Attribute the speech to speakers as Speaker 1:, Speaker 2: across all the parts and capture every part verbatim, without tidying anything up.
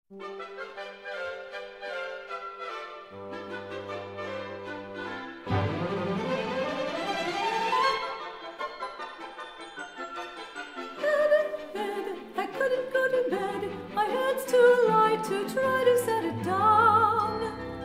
Speaker 1: To try to set it down.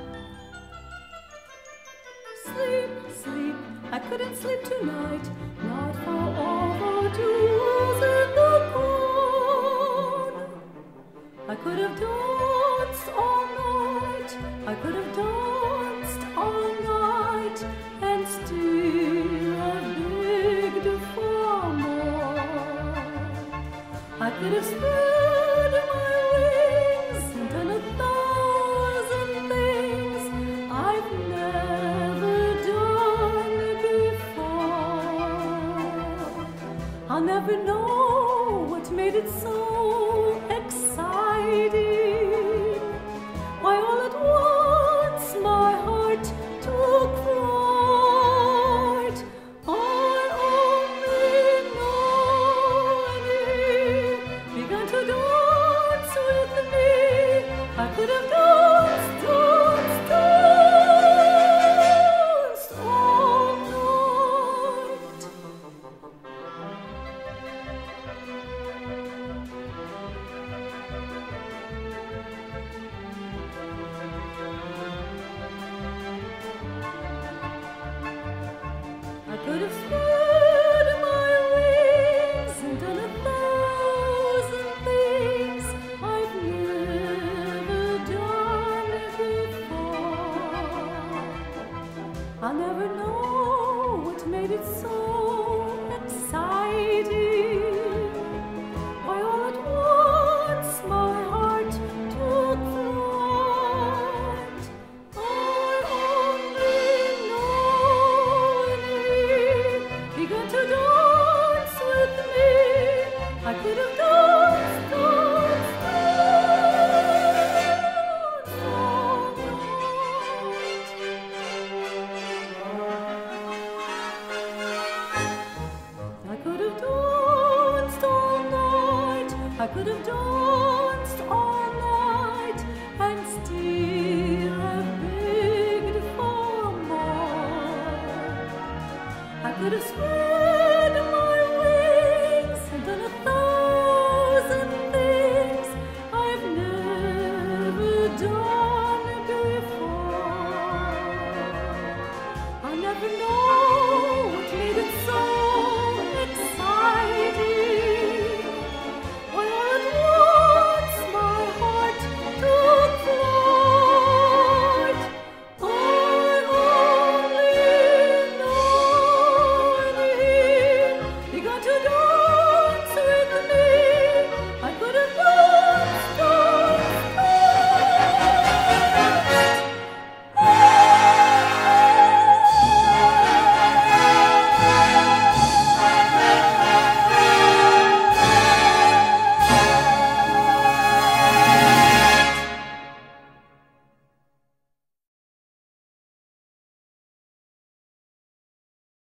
Speaker 1: Sleep, sleep, I couldn't sleep tonight, not for all the jewels in the crown. I could have danced all night, I could have danced all night, and still have begged for more. I could have spent